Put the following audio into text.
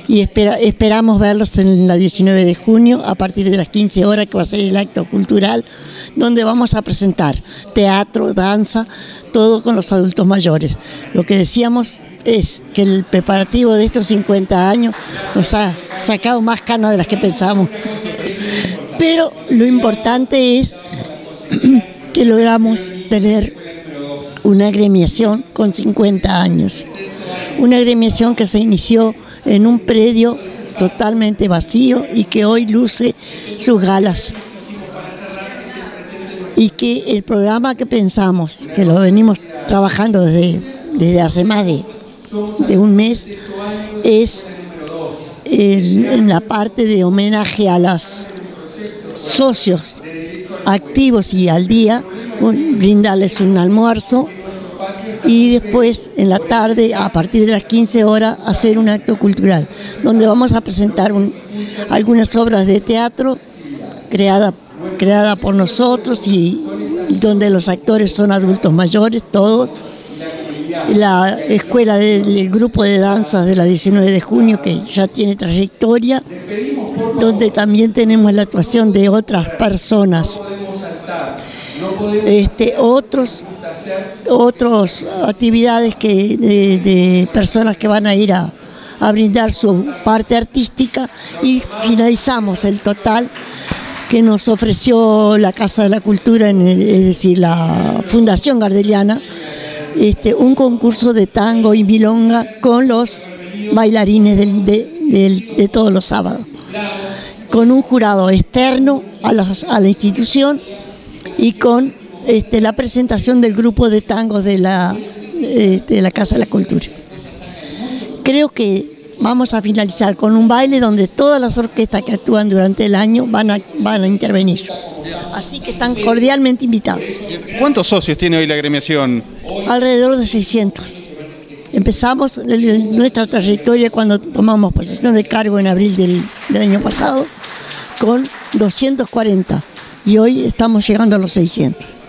y esperamos verlos en la 19 de junio a partir de las 15 horas, que va a ser el acto cultural, donde vamos a presentar teatro, danza, todo con los adultos mayores. Lo que decíamos es que el preparativo de estos 50 años nos ha sacado más canas de las que pensábamos. Pero lo importante es que logramos tener una agremiación con 50 años. Una agremiación que se inició en un predio totalmente vacío y que hoy luce sus galas. Y que el programa que pensamos, que lo venimos trabajando desde hace más de un mes, es en la parte de homenaje a los socios activos y al día, brindarles un almuerzo y después en la tarde, a partir de las 15 horas, hacer un acto cultural, donde vamos a presentar algunas obras de teatro creada por nosotros y donde los actores son adultos mayores, todos. La escuela del grupo de danzas de la 19 de junio, que ya tiene trayectoria, donde también tenemos la actuación de otras personas, otras actividades de personas que van a ir a brindar su parte artística, y finalizamos el total que nos ofreció la Casa de la Cultura, es decir, la Fundación Gardeliana, un concurso de tango y milonga con los bailarines de todos los sábados, con un jurado externo a la institución y con la presentación del grupo de tangos de la Casa de la Cultura. Creo que vamos a finalizar con un baile donde todas las orquestas que actúan durante el año van a intervenir. Así que están cordialmente invitados. ¿Cuántos socios tiene hoy la agremiación? Alrededor de 600. Empezamos nuestra trayectoria cuando tomamos posesión de cargo en abril del año pasado con 240 y hoy estamos llegando a los 600.